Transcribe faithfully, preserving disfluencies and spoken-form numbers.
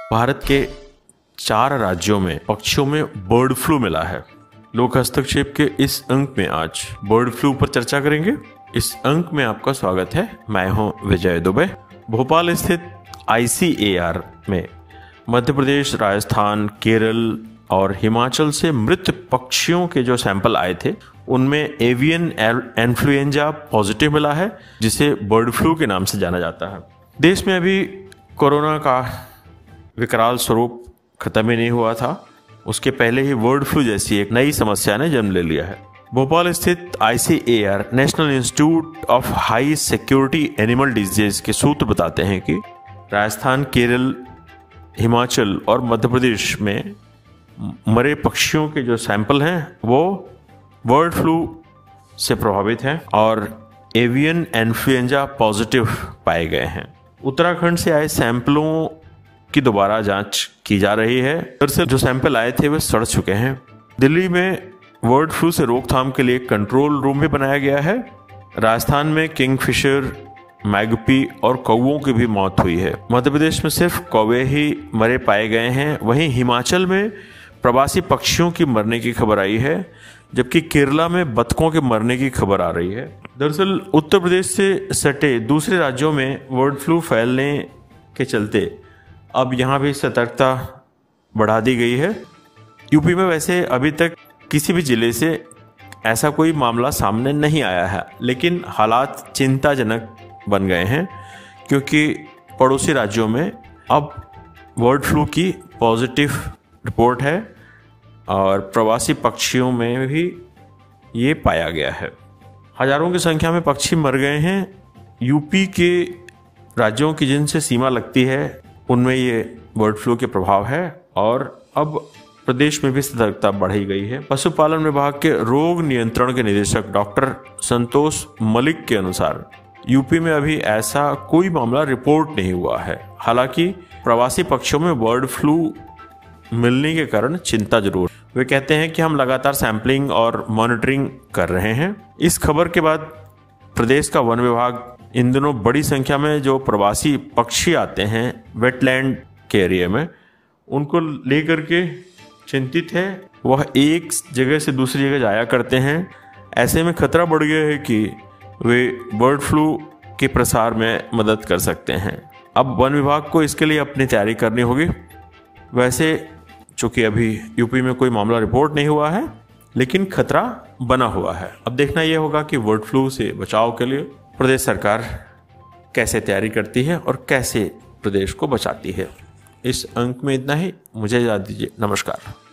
भारत के चार राज्यों में पक्षियों में बर्ड फ्लू मिला है। लोक हस्तक्षेप के इस अंक में आज बर्ड फ्लू पर चर्चा करेंगे। इस अंक में आपका स्वागत है। मैं हूं विजय दुबे। भोपाल स्थित आई सी ए आर में मध्य प्रदेश, राजस्थान, केरल और हिमाचल से मृत पक्षियों के जो सैंपल आए थे उनमें एवियन इन्फ्लुएंजा पॉजिटिव मिला है, जिसे बर्ड फ्लू के नाम से जाना जाता है। देश में अभी कोरोना का विकराल स्वरूप खत्म ही नहीं हुआ था, उसके पहले ही बर्ड फ्लू जैसी एक नई समस्या ने जन्म ले लिया है। भोपाल स्थित I C A R National Institute of High Security Animal Disease के सूत्र बताते हैं कि राजस्थान, केरल, हिमाचल और मध्य प्रदेश में मरे पक्षियों के जो सैंपल हैं वो बर्ड फ्लू से प्रभावित हैं और एवियन इन्फ्लुएंजा पॉजिटिव पाए गए हैं। उत्तराखंड से आए सैंपलों की दोबारा जांच की जा रही है। दरअसल जो सैंपल आए थे वे सड़ चुके हैं। दिल्ली में बर्ड फ्लू से रोकथाम के लिए कंट्रोल रूम भी बनाया गया है। राजस्थान में किंगफिशर, मैगपी और कौवों की भी मौत हुई है। मध्य प्रदेश में सिर्फ कौवे ही मरे पाए गए हैं। वहीं हिमाचल में प्रवासी पक्षियों की मरने की खबर आई है, जबकि केरला में बतखों के मरने की खबर आ रही है। दरअसल उत्तर प्रदेश से सटे दूसरे राज्यों में बर्ड फ्लू फैलने के चलते अब यहाँ भी सतर्कता बढ़ा दी गई है। यूपी में वैसे अभी तक किसी भी जिले से ऐसा कोई मामला सामने नहीं आया है, लेकिन हालात चिंताजनक बन गए हैं क्योंकि पड़ोसी राज्यों में अब बर्ड फ्लू की पॉजिटिव रिपोर्ट है और प्रवासी पक्षियों में भी ये पाया गया है। हजारों की संख्या में पक्षी मर गए हैं। यूपी के राज्यों की जिनसे सीमा लगती है उनमें ये बर्ड फ्लू के प्रभाव है और अब प्रदेश में भी सतर्कता बढ़ाई गई है। पशुपालन विभाग के रोग नियंत्रण के निदेशक डॉक्टर संतोष मलिक के अनुसार यूपी में अभी ऐसा कोई मामला रिपोर्ट नहीं हुआ है। हालांकि प्रवासी पक्षियों में बर्ड फ्लू मिलने के कारण चिंता जरूर। वे कहते हैं कि हम लगातार सैंपलिंग और मॉनिटरिंग कर रहे हैं। इस खबर के बाद प्रदेश का वन विभाग इन दिनों बड़ी संख्या में जो प्रवासी पक्षी आते हैं वेटलैंड के एरिया में, उनको लेकर के चिंतित है। वह एक जगह से दूसरी जगह जाया करते हैं। ऐसे में खतरा बढ़ गया है कि वे बर्ड फ्लू के प्रसार में मदद कर सकते हैं। अब वन विभाग को इसके लिए अपनी तैयारी करनी होगी। वैसे चूंकि अभी यूपी में कोई मामला रिपोर्ट नहीं हुआ है, लेकिन खतरा बना हुआ है। अब देखना यह होगा कि बर्ड फ्लू से बचाव के लिए प्रदेश सरकार कैसे तैयारी करती है और कैसे प्रदेश को बचाती है। इस अंक में इतना ही। मुझे इजाजत दीजिए। नमस्कार।